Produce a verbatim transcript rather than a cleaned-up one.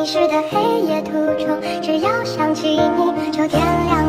迷失的黑夜途中，只要想起你，就点亮。